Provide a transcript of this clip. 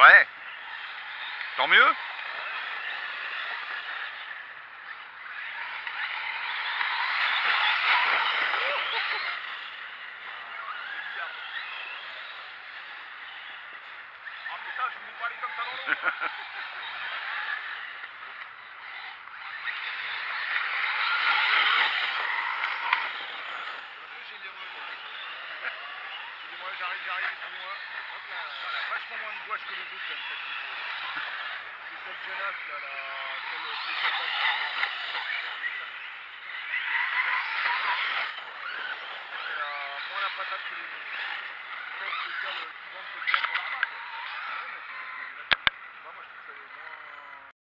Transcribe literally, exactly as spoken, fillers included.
Ouais. Tant mieux. Ah putain, je voulais pas aller comme ça dans l'eau. Excusez-moi, j'arrive, j'arrive, excusez-moi. Hop là, elle a vachement moins de gouache que les autres, comme cette typo. C'est celle jeunesse, là, la... celle spéciale